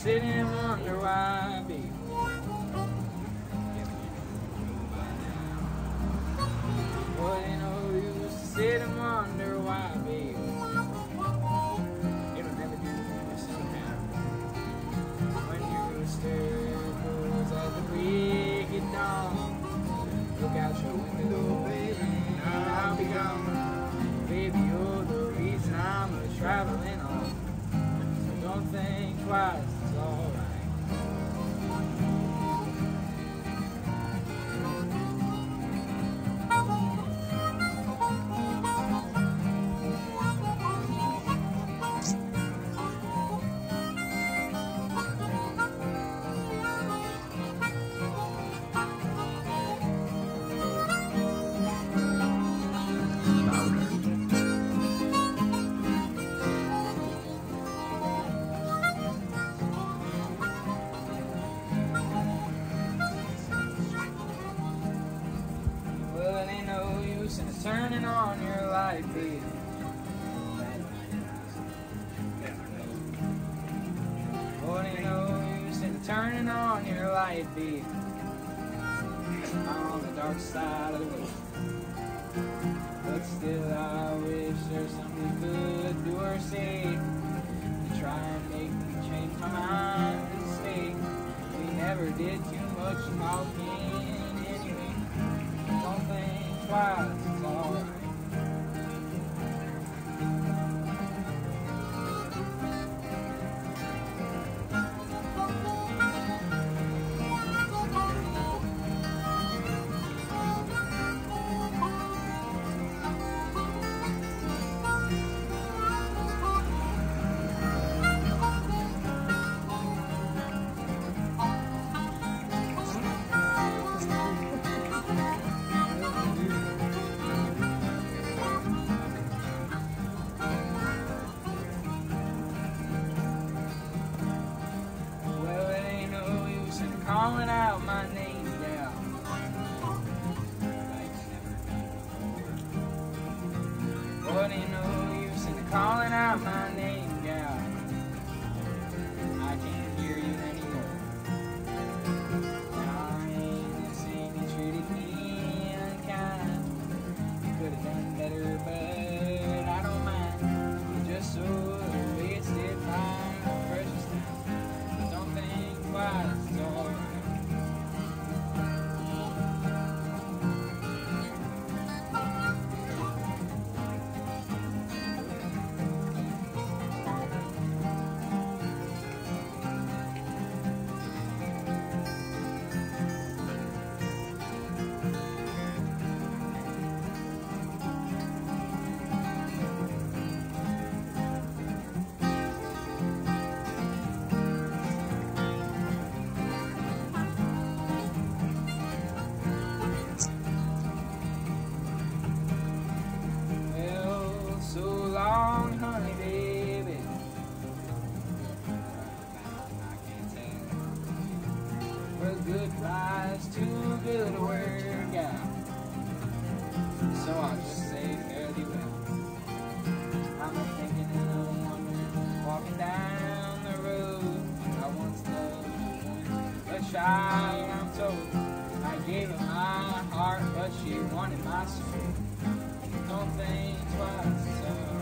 sit and wonder why, baby. What ain't no use to sit and wonder why, baby. It'll never do this somehow. When your rooster goes at the break of dawn, look out your window, baby, and I'll be gone. Baby, you're the reason I'm traveling on. So don't think twice, it's alright. And it's turning on your light, baby. What ain't no use in turning on your light, baby. On the dark side of the road. But still I wish there's something you could do or say to try and make me change my mind and stay. We never did too much talking anyway. Don't think twice. It's alright. Calling out my name, gal. What ain't no use in calling out my name, gal. I can't hear you anymore. Darling, this ain't you treated me unkind. You could have done better, but I don't mind. You just so wasted my precious time. Don't think twice, it's alright. Long, honey, baby. I can't tell. But goodbye's too good a word, yeah. So I'll just say fare thee well. I'm thinking and I'm wondering, walking down the road I once loved, but shy, I'm told. I gave her my heart, but she wanted my soul. Don't think twice, so